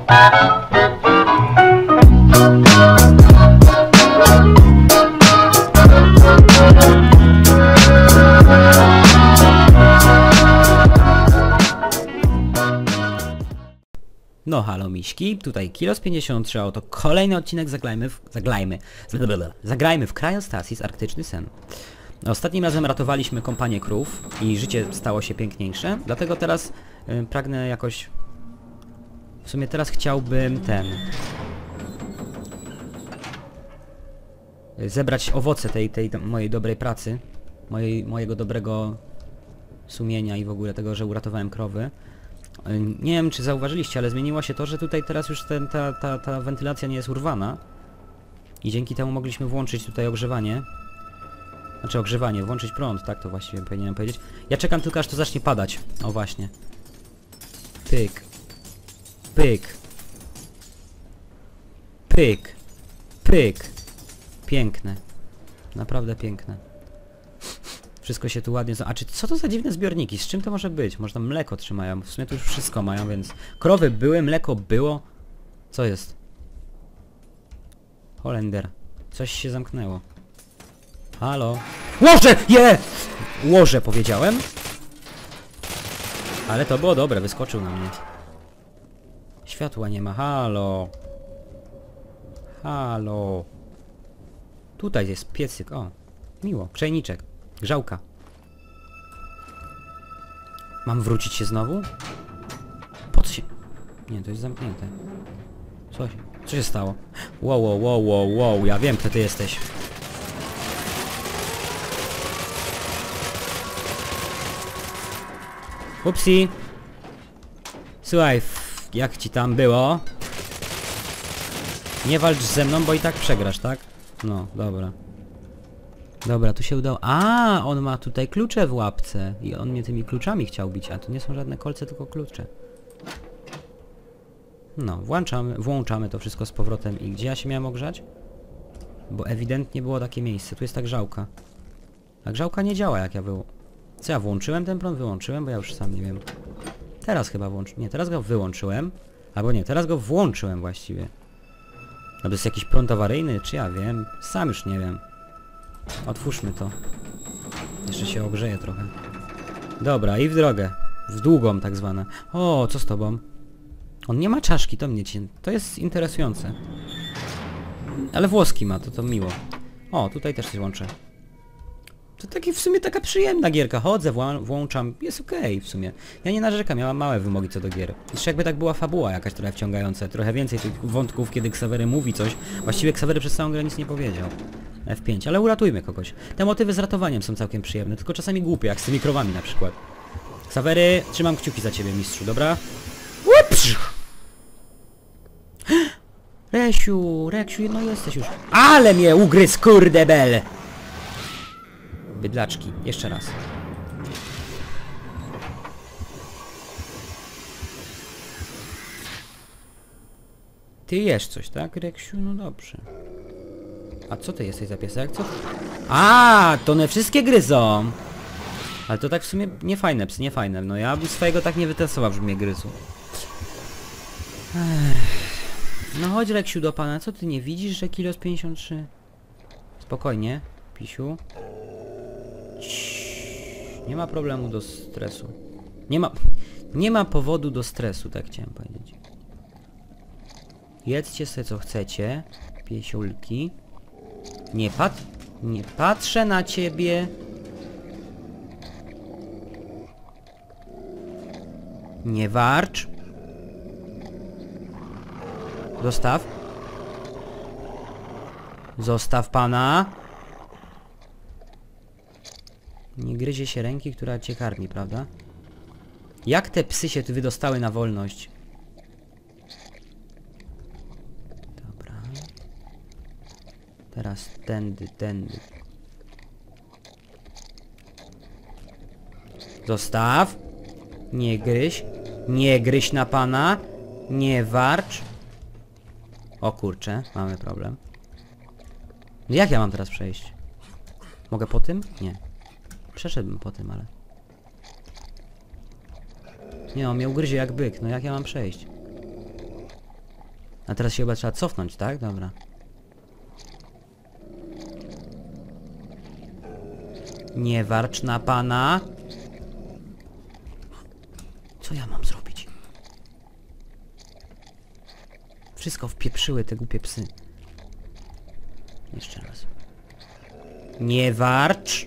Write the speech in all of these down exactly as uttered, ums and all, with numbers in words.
No halo miśki, tutaj Kilos pięćdziesiąt trzy, a oto kolejny odcinek Zaglajmy w... Zaglajmy... Zagrajmy w Cryostasis Arktyczny Sen. Ostatnim razem ratowaliśmy kompanię krów i życie stało się piękniejsze, dlatego teraz y, pragnę jakoś... W sumie teraz chciałbym ten... zebrać owoce tej, tej mojej dobrej pracy, mojej, mojego dobrego sumienia i w ogóle tego, że uratowałem krowy. Nie wiem, czy zauważyliście, ale zmieniło się to, że tutaj teraz już ten, ta, ta, ta wentylacja nie jest urwana. I dzięki temu mogliśmy włączyć tutaj ogrzewanie. Znaczy ogrzewanie, włączyć prąd, tak to właściwie powinienem powiedzieć. Ja czekam tylko, aż to zacznie padać. O właśnie. Pyk. Pyk. Pyk. Pyk. Piękne. Naprawdę piękne. Wszystko się tu ładnie... A czy co to za dziwne zbiorniki? Z czym to może być? Może tam mleko trzymają. W sumie tu już wszystko mają, więc... Krowy były, mleko było. Co jest? Holender. Coś się zamknęło. Halo? Łoże! Je! Łoże powiedziałem. Ale to było dobre, wyskoczył na mnie. Światła nie ma. Halo? Halo? Tutaj jest piecyk. O, miło. Przejniczek. Grzałka. Mam wrócić się znowu? Po co się... Nie, to jest zamknięte. Co się... Co się stało? Wow, wow, wow, wow, wow. Ja wiem, kto ty jesteś. Upsi. Słuchaj, jak ci tam było? Nie walcz ze mną, bo i tak przegrasz, tak? No, dobra. Dobra, tu się udało. A, on ma tutaj klucze w łapce. I on mnie tymi kluczami chciał bić, a to nie są żadne kolce, tylko klucze. No, włączamy, włączamy to wszystko z powrotem. I gdzie ja się miałem ogrzać? Bo ewidentnie było takie miejsce. Tu jest ta grzałka. A grzałka nie działa, jak ja wyłą... Co ja włączyłem ten prąd? Wyłączyłem? Bo ja już sam nie wiem. Teraz chyba włączyłem. Nie, teraz go wyłączyłem. Albo nie, teraz go włączyłem właściwie. No to jest jakiś prąd awaryjny, czy ja wiem? Sam już nie wiem. Otwórzmy to. Jeszcze się ogrzeje trochę. Dobra, i w drogę. W długą tak zwane. O, co z tobą? On nie ma czaszki, to mnie cię... To jest interesujące. Ale włoski ma, to to miło. O, tutaj też się łączę. To taki w sumie taka przyjemna gierka. Chodzę, włączam, jest okej okay w sumie. Ja nie narzekam, ja mam małe wymogi co do gier. Jeszcze jakby tak była fabuła jakaś trochę wciągająca, trochę więcej tych wątków, kiedy Ksawery mówi coś. Właściwie Ksawery przez całą grę nic nie powiedział. F pięć, ale uratujmy kogoś. Te motywy z ratowaniem są całkiem przyjemne, tylko czasami głupie, jak z tymi krowami na przykład. Ksawery, trzymam kciuki za ciebie, mistrzu, dobra? Upsz! Resiu, Reksiu, no jesteś już. Ale mnie ugryzł, kurde bel! Bydlaczki, jeszcze raz. Ty jesz coś, tak, Reksiu? No dobrze. A co ty jesteś za piesek? Co? A, to one wszystkie gryzą! Ale to tak w sumie nie fajne psy, nie fajne. No ja bym swojego tak nie wytestował, żeby mnie gryzł. Ech. No chodź Reksiu do pana, co ty nie widzisz, że Kilos pięćdziesiąt trzy? Spokojnie, pisiu. Ciii. Nie ma problemu do stresu. Nie ma... Nie ma powodu do stresu, tak chciałem powiedzieć. Jedzcie sobie co chcecie, piesiulki. Nie pat... Nie patrzę na ciebie. Nie warcz. Zostaw. Zostaw pana. Nie gryzie się ręki, która cię karmi, prawda? Jak te psy się tu wydostały na wolność? Dobra. Teraz tędy, tędy. Zostaw. Nie gryź. Nie gryź na pana. Nie warcz. O kurczę, mamy problem. Jak ja mam teraz przejść? Mogę po tym? Nie. Przeszedłbym po tym, ale... Nie, on mnie ugryzie jak byk. No jak ja mam przejść? A teraz się chyba trzeba cofnąć, tak? Dobra. Nie warcz na pana. Co ja mam zrobić? Wszystko wpieprzyły te głupie psy. Jeszcze raz. Nie warcz!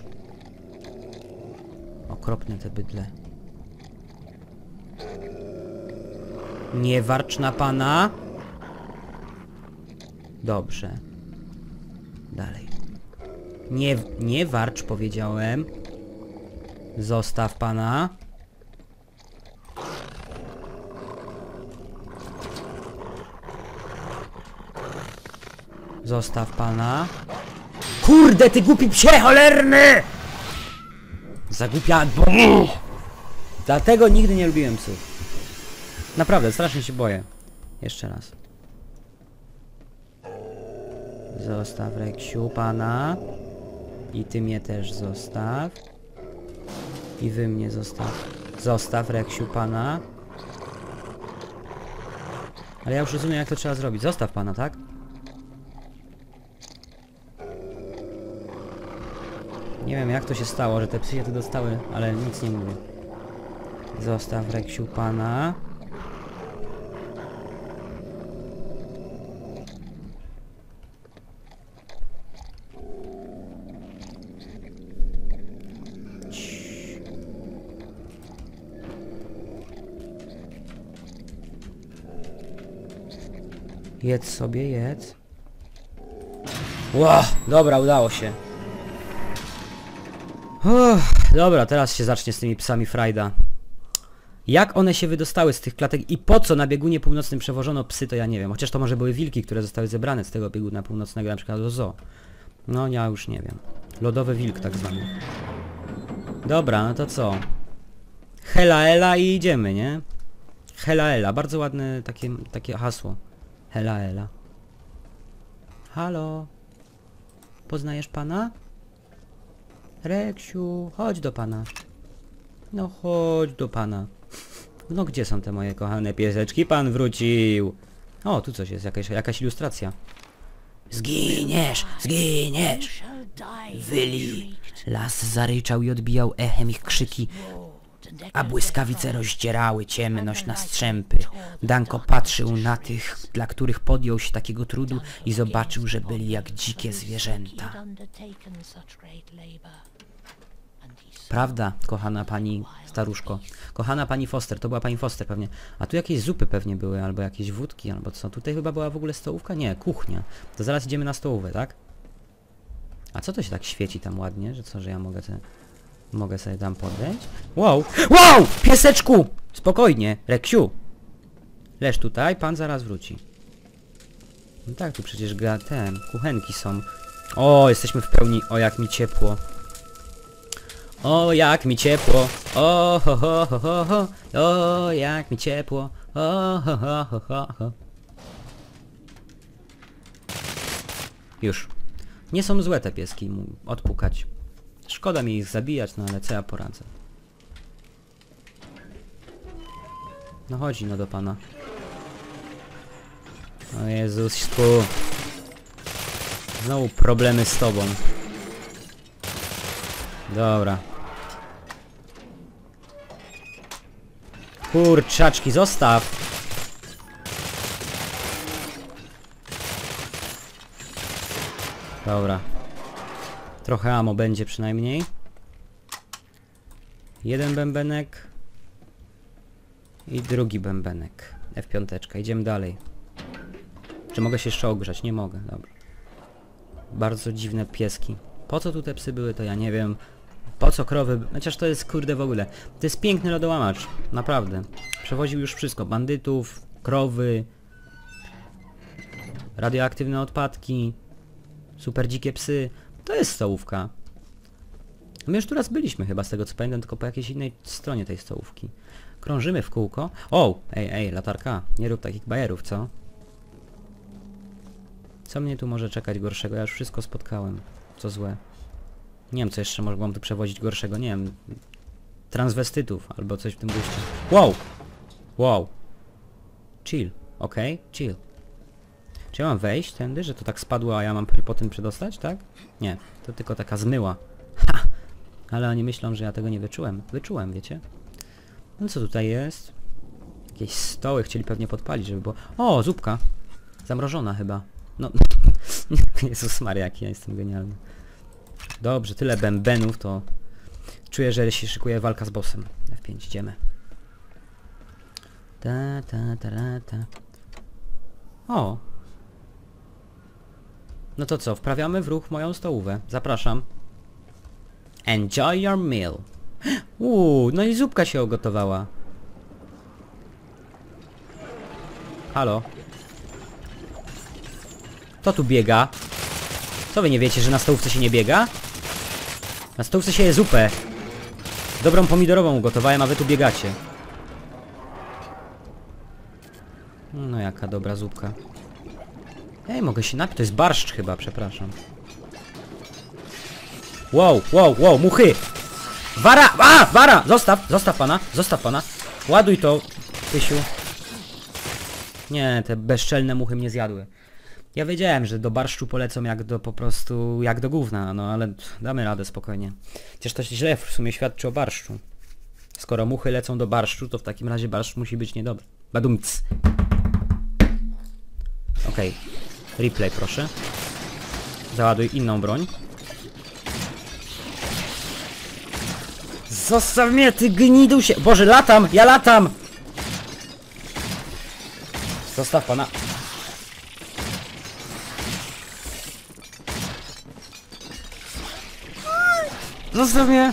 Okropne te bydle. Nie warcz na pana. Dobrze. Dalej. Nie, nie warcz, powiedziałem. Zostaw pana. Zostaw pana. Kurde, ty głupi psie cholerny! Zagłupia... Dlatego nigdy nie lubiłem psów. Naprawdę, strasznie się boję. Jeszcze raz. Zostaw, Reksiu, pana. I ty mnie też zostaw. I wy mnie zostaw. Zostaw, Reksiu, pana. Ale ja już rozumiem, jak to trzeba zrobić. Zostaw pana, tak? Nie wiem, jak to się stało, że te psy się tu dostały, ale nic nie mówię. Zostaw, Reksiu, pana. Jedz sobie, jedz. Ło, dobra, udało się. Uff, dobra, teraz się zacznie z tymi psami frajda. Jak one się wydostały z tych klatek i po co na biegunie północnym przewożono psy, to ja nie wiem. Chociaż to może były wilki, które zostały zebrane z tego bieguna północnego, na przykład do zoo. No, ja już nie wiem. Lodowy wilk tak zwany. Dobra, no to co? Hela Ela i idziemy, nie? Hela Ela, bardzo ładne takie, takie hasło. Hela Ela. Halo? Poznajesz pana? Reksiu, chodź do pana. No chodź do pana. No gdzie są te moje kochane pieseczki? Pan wrócił. O, tu coś jest, jakaś, jakaś ilustracja. Zginiesz, zginiesz. Wyli. Las zaryczał i odbijał echem ich krzyki, a błyskawice rozdzierały ciemność na strzępy. Danko patrzył na tych, dla których podjął się takiego trudu i zobaczył, że byli jak dzikie zwierzęta. Prawda, kochana pani staruszko. Kochana pani Foster, to była pani Foster pewnie. A tu jakieś zupy pewnie były, albo jakieś wódki, albo co. Tutaj chyba była w ogóle stołówka? Nie, kuchnia. To zaraz idziemy na stołówę, tak? A co to się tak świeci tam ładnie, że co, że ja mogę te... Mogę sobie tam podejść? Wow! Wow! Pieseczku! Spokojnie, Reksiu! Leż tutaj, pan zaraz wróci. No tak, tu przecież gra ten, kuchenki są. O, jesteśmy w pełni, o jak mi ciepło. O, jak mi ciepło. O, ho, ho, ho, ho, ho. O, jak mi ciepło. O, ho, ho, ho, ho, ho. Już. Nie są złe te pieski, mu odpukać. Szkoda mi ich zabijać, no ale co ja poradzę. No chodzi no do pana. O Jezusku. Znowu problemy z tobą. Dobra. Kurczaczki, zostaw! Dobra. Trochę ammo będzie przynajmniej. Jeden bębenek. I drugi bębenek. F pięć. Idziemy dalej. Czy mogę się jeszcze ogrzać? Nie mogę. Dobra. Bardzo dziwne pieski. Po co tu te psy były, to ja nie wiem. Po co krowy... Chociaż to jest kurde w ogóle. To jest piękny lodołamacz. Naprawdę. Przewoził już wszystko. Bandytów, krowy, radioaktywne odpadki, super dzikie psy. To jest stołówka. My już tu raz byliśmy chyba, z tego co pamiętam, tylko po jakiejś innej stronie tej stołówki. Krążymy w kółko. O! Ej, ej, latarka. Nie rób takich bajerów, co? Co mnie tu może czekać gorszego? Ja już wszystko spotkałem. Co złe. Nie wiem, co jeszcze mogłam tu przewozić gorszego. Nie wiem. Transwestytów albo coś w tym guście. Wow! Wow! Chill. Okej? Okay? Chill. Czy ja mam wejść tędy, że to tak spadło, a ja mam po tym przedostać, tak? Nie, to tylko taka zmyła. Ha! Ale oni myślą, że ja tego nie wyczułem. Wyczułem, wiecie? No co tutaj jest? Jakieś stoły chcieli pewnie podpalić, żeby było... O, zupka! Zamrożona chyba. No, Jezus Maria, jaki ja jestem genialny. Dobrze, tyle bębenów, to... Czuję, że się szykuje walka z bossem. F pięć, idziemy. Ta, ta, ta, ta. O! No to co, wprawiamy w ruch moją stołówę. Zapraszam. Enjoy your meal. Uuu, no i zupka się ugotowała. Halo? Kto tu biega? Co wy nie wiecie, że na stołówce się nie biega? Na stołówce się je zupę. Dobrą pomidorową ugotowałem, a wy tu biegacie. No jaka dobra zupka. Ej, mogę się napić. To jest barszcz chyba, przepraszam. Wow, wow, wow, muchy! Wara! A! Wara! Zostaw! Zostaw pana! Zostaw pana! Ładuj to, Pysiu. Nie, te bezczelne muchy mnie zjadły. Ja wiedziałem, że do barszczu polecą jak do po prostu... jak do gówna, no ale damy radę spokojnie. Chociaż to źle w sumie świadczy o barszczu. Skoro muchy lecą do barszczu, to w takim razie barszcz musi być niedobry. Badumc. Okej. Okay. Replay proszę. Załaduj inną broń. Zostaw mnie, ty gnidusie! Boże, latam! Ja latam! Zostaw pana. Zostaw mnie!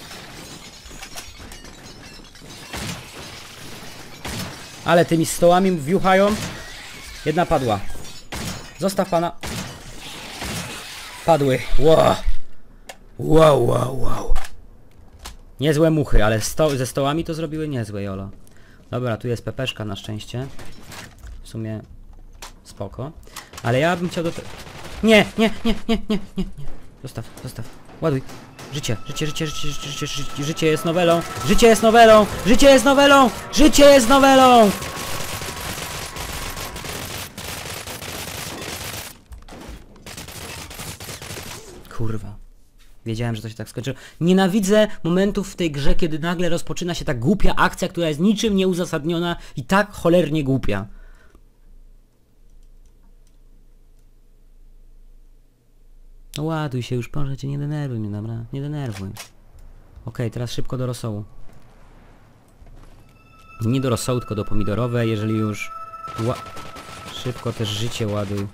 Ale tymi stołami wjuchają. Jedna padła. Zostaw pana. Padły. Wow. Wow, wow, wow. Niezłe muchy, ale sto ze stołami to zrobiły niezłe, jolo. Dobra, tu jest pepeszka na szczęście. W sumie spoko. Ale ja bym chciał do... Nie, nie, nie, nie, nie, nie, nie. Zostaw, zostaw. Ładuj. Życie, życie, życie, życie, życie, życie, życie, życie jest nowelą. Życie jest nowelą. Życie jest nowelą. Życie jest nowelą. Kurwa. Wiedziałem, że to się tak skończy. Nienawidzę momentów w tej grze, kiedy nagle rozpoczyna się ta głupia akcja, która jest niczym nieuzasadniona i tak cholernie głupia. No ładuj się już, proszę cię, nie denerwuj mnie, dobra? Nie denerwuj. Okej, okay, teraz szybko do rosołu. Nie do rosołu, tylko do pomidorowej, jeżeli już... Ła... Szybko też życie ładuj.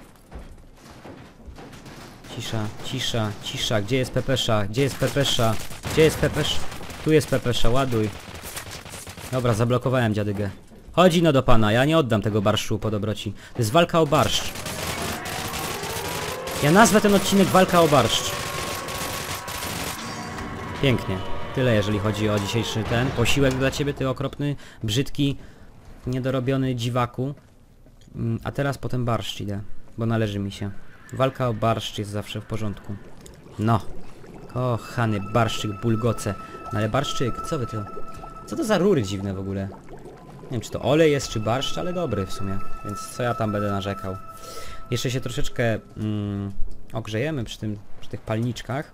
Cisza, cisza, cisza. Gdzie jest pepesza? Gdzie jest pepesza? Gdzie jest pepesz? Tu jest pepesza, ładuj. Dobra, zablokowałem dziadygę. Chodzi no do pana, ja nie oddam tego barszczu po dobroci. To jest walka o barszcz. Ja nazwę ten odcinek walka o barszcz. Pięknie. Tyle jeżeli chodzi o dzisiejszy ten posiłek dla ciebie, ty okropny, brzydki, niedorobiony dziwaku. A teraz potem barszcz idę, bo należy mi się. Walka o barszcz jest zawsze w porządku. No. Kochany barszczyk, bulgoce. No ale barszczyk, co wy to? Co to za rury dziwne w ogóle? Nie wiem, czy to olej jest, czy barszcz, ale dobry w sumie. Więc co ja tam będę narzekał? Jeszcze się troszeczkę mm, ogrzejemy przy, tym, przy tych palniczkach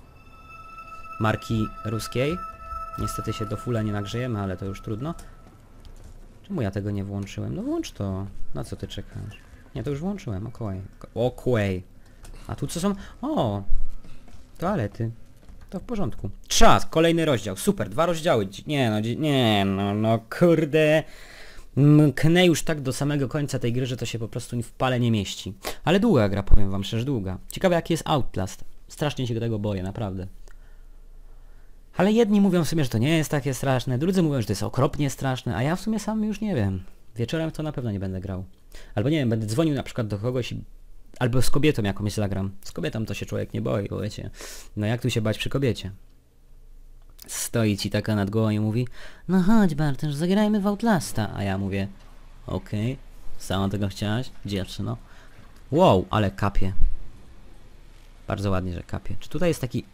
marki ruskiej. Niestety się do fula nie nagrzejemy, ale to już trudno. Czemu ja tego nie włączyłem? No włącz to. Na co ty czekasz? Nie, to już włączyłem. Okej. Okej. A tu co są? O! Toalety. To w porządku. Czas! Kolejny rozdział. Super. Dwa rozdziały. Nie no, nie no, no kurde. Mknę już tak do samego końca tej gry, że to się po prostu w pale nie mieści. Ale długa gra, powiem wam szczerze, długa. Ciekawe jaki jest Outlast. Strasznie się tego boję, naprawdę. Ale jedni mówią w sumie, że to nie jest takie straszne, drudzy mówią, że to jest okropnie straszne, a ja w sumie sam już nie wiem. Wieczorem to na pewno nie będę grał. Albo nie wiem, będę dzwonił na przykład do kogoś i... Albo z kobietą jakąś zagram. Z kobietą to się człowiek nie boi, bo wiecie. No jak tu się bać przy kobiecie? Stoi ci taka nad głową i mówi: no chodź Bartosz, zagrajmy w Outlasta. A ja mówię: okej, okay, sama tego chciałaś, dziewczyno. Wow, ale kapie. Bardzo ładnie, że kapie. Czy tutaj jest taki...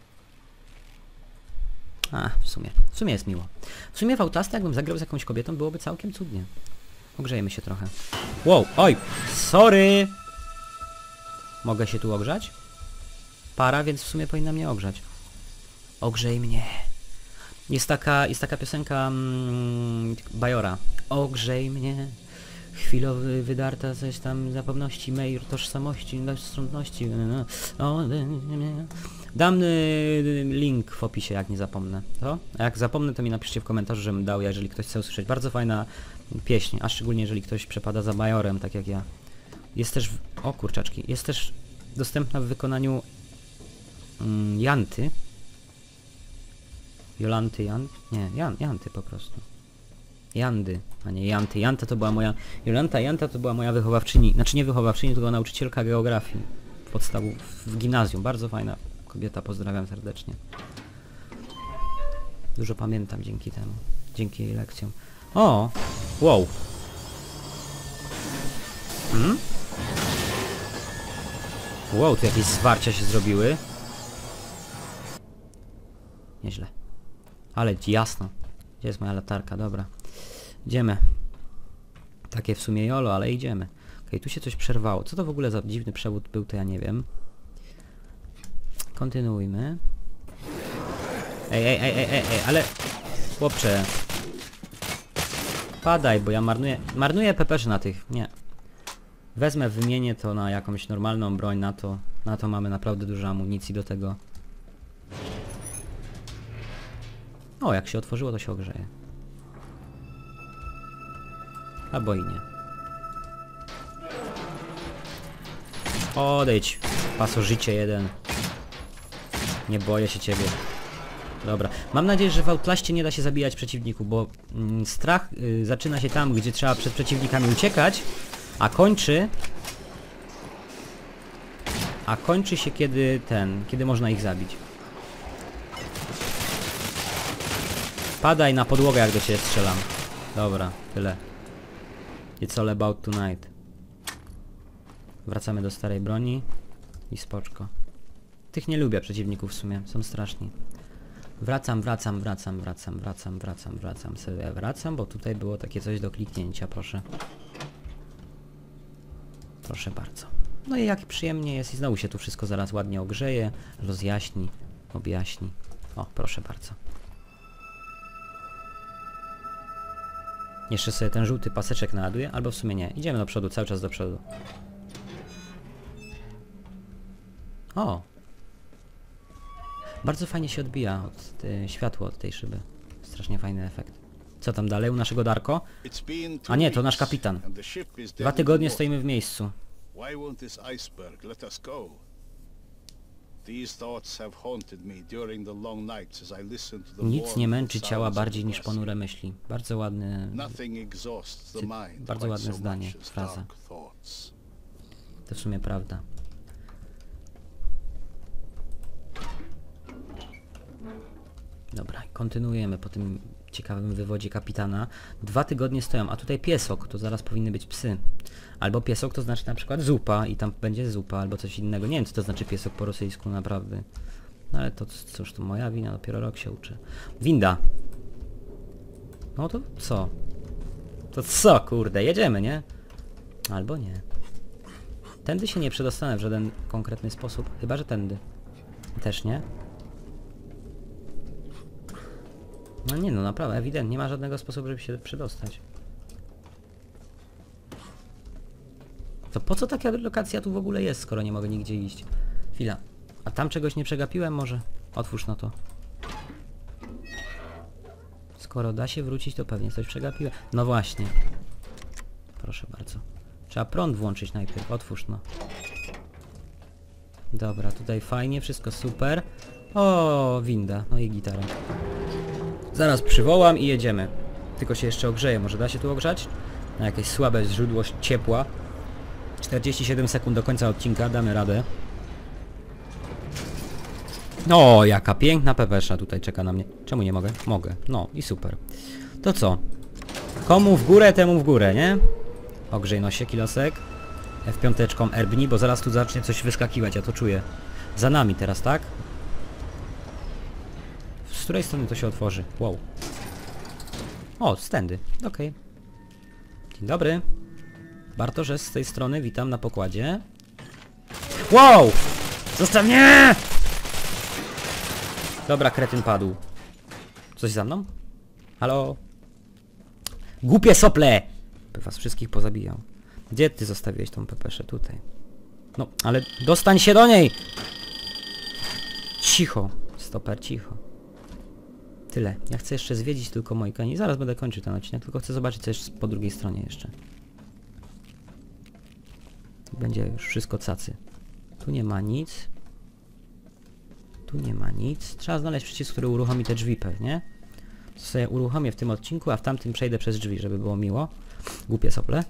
A, w sumie. W sumie jest miło. W sumie w Outlasta jakbym zagrał z jakąś kobietą, byłoby całkiem cudnie. Ogrzejmy się trochę. Wow, oj, sorry! Mogę się tu ogrzać? Para, więc w sumie powinna mnie ogrzać. Ogrzej mnie. Jest taka, jest taka piosenka mm, Bajora. Ogrzej mnie. Chwilowy wydarta coś tam zapewności mej tożsamości, bezstronności. Dam y, link w opisie, jak nie zapomnę. To? A jak zapomnę, to mi napiszcie w komentarzu, żebym dał, jeżeli ktoś chce usłyszeć. Bardzo fajna pieśń, a szczególnie jeżeli ktoś przepada za Bajorem, tak jak ja. Jest też, w... o kurczaczki, jest też dostępna w wykonaniu mm, Janty. Jolanty, Jan... Nie, Jan, Janty po prostu. Jandy, a nie Janty. Janta to była moja... Jolanta Janta to była moja wychowawczyni. Znaczy nie wychowawczyni, tylko nauczycielka geografii. W podstawu, w gimnazjum. Bardzo fajna kobieta, pozdrawiam serdecznie. Dużo pamiętam dzięki temu. Dzięki jej lekcjom. O! Wow! Hmm? Wow, tu jakieś zwarcia się zrobiły. Nieźle. Ale jasno. Gdzie jest moja latarka? Dobra. Idziemy. Takie w sumie jolo, ale idziemy. Okej, okay, tu się coś przerwało. Co to w ogóle za dziwny przewód był, to ja nie wiem. Kontynuujmy. Ej, ej, ej, ej, ej, ej, ale... Chłopcze. Padaj, bo ja marnuję... Marnuję peperzy na tych. Nie. Wezmę, wymienię to na jakąś normalną broń, na to... Na to mamy naprawdę dużo amunicji do tego. O, jak się otworzyło, to się ogrzeje. Albo i nie. Odejdź, pasożycie jeden. Nie boję się ciebie. Dobra. Mam nadzieję, że w Outlaście nie da się zabijać przeciwników, bo mm, strach y, zaczyna się tam, gdzie trzeba przed przeciwnikami uciekać, a kończy... A kończy się kiedy ten, kiedy można ich zabić. Padaj na podłogę, jak do ciebie strzelam. Dobra, tyle. It's all about tonight. Wracamy do starej broni. I spoczko. Tych nie lubię przeciwników w sumie, są straszni. Wracam, wracam, wracam, wracam, wracam, wracam, wracam. Sobie wracam, bo tutaj było takie coś do kliknięcia, proszę. Proszę bardzo. No i jak przyjemnie jest i znowu się tu wszystko zaraz ładnie ogrzeje, rozjaśni, objaśni. O, proszę bardzo. Jeszcze sobie ten żółty paseczek naładuję, albo w sumie nie. Idziemy do przodu, cały czas do przodu. O! Bardzo fajnie się odbija od te, światło od tej szyby. Strasznie fajny efekt. Co tam dalej u naszego Darko? A nie, to nasz kapitan. Dwa tygodnie stoimy w miejscu. Nic nie męczy ciała bardziej niż ponure myśli. Bardzo ładny... Bardzo ładne zdanie, fraza. To w sumie prawda. Dobra, kontynuujemy po tym ciekawym wywodzie kapitana. Dwa tygodnie stoją, a tutaj piesok, to zaraz powinny być psy. Albo piesok to znaczy na przykład zupa i tam będzie zupa, albo coś innego. Nie wiem, co to znaczy piesok po rosyjsku, naprawdę. No ale to cóż, to moja wina, dopiero rok się uczy. Winda. No to co? To co, kurde, jedziemy, nie? Albo nie. Tędy się nie przedostanę w żaden konkretny sposób, chyba że tędy. Też nie? No nie no, naprawdę, ewidentnie nie ma żadnego sposobu, żeby się przedostać. To po co taka lokacja tu w ogóle jest, skoro nie mogę nigdzie iść? Chwila. A tam czegoś nie przegapiłem może? Otwórz no to. Skoro da się wrócić, to pewnie coś przegapiłem. No właśnie. Proszę bardzo. Trzeba prąd włączyć najpierw. Otwórz no. Dobra, tutaj fajnie, wszystko super. O, winda, no i gitara. Zaraz przywołam i jedziemy. Tylko się jeszcze ogrzeję. Może da się tu ogrzać? Na jakieś słabe źródło ciepła. czterdzieści siedem sekund do końca odcinka. Damy radę. O, jaka piękna pepesza tutaj czeka na mnie. Czemu nie mogę? Mogę. No i super. To co? Komu w górę, temu w górę, nie? Ogrzej no się, kilosek. F pięć erbni, bo zaraz tu zacznie coś wyskakiwać, ja to czuję. Za nami teraz, tak? Z której strony to się otworzy? Wow. O, stędy. Okej. Okay. Dzień dobry. Bartosz z tej strony, witam na pokładzie. Wow! Zostaw mnie! Dobra, kretyn padł. Coś za mną? Halo? Głupie sople! By was wszystkich pozabijał. Gdzie ty zostawiłeś tą pepeszę? Tutaj. No, ale dostań się do niej! Cicho. Stoper, cicho. Tyle. Ja chcę jeszcze zwiedzić tylko Mojka. Nie, zaraz będę kończył ten odcinek, tylko chcę zobaczyć co jest po drugiej stronie jeszcze. Będzie już wszystko cacy. Tu nie ma nic. Tu nie ma nic. Trzeba znaleźć przycisk, który uruchomi te drzwi pewnie. To sobie uruchomię w tym odcinku, a w tamtym przejdę przez drzwi, żeby było miło. Głupie sople.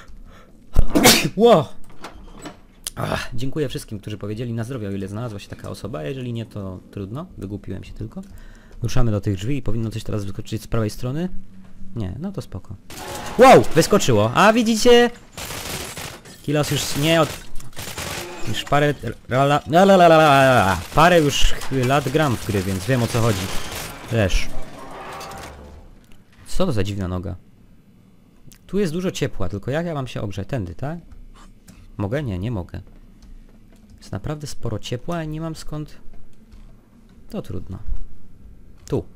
Ło! Ach, dziękuję wszystkim, którzy powiedzieli na zdrowie, o ile znalazła się taka osoba. Jeżeli nie, to trudno. Wygłupiłem się tylko. Ruszamy do tych drzwi i powinno coś teraz wyskoczyć z prawej strony. Nie, no to spoko. Wow! Wyskoczyło! A widzicie? Kilos już nie od... Już parę... Lala, lala, lala, lala, parę już lat gram w gry, więc wiem o co chodzi. Też. Co to za dziwna noga? Tu jest dużo ciepła, tylko jak ja mam się ogrzać? Tędy, tak? Mogę? Nie, nie mogę. Jest naprawdę sporo ciepła i nie mam skąd... To trudno. Tu.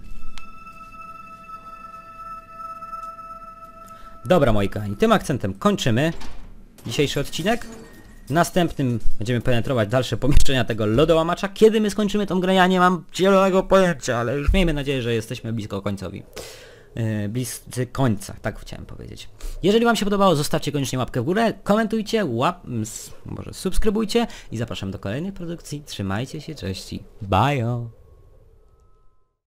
Dobra, moi kochani, tym akcentem kończymy dzisiejszy odcinek. W następnym będziemy penetrować dalsze pomieszczenia tego lodołamacza. Kiedy my skończymy tą grę, ja nie mam zielonego pojęcia, ale już miejmy nadzieję, że jesteśmy blisko końcowi. Yy, bliscy końca, tak chciałem powiedzieć. Jeżeli wam się podobało, zostawcie koniecznie łapkę w górę, komentujcie, łap... może subskrybujcie i zapraszam do kolejnej produkcji. Trzymajcie się, cześć i bye!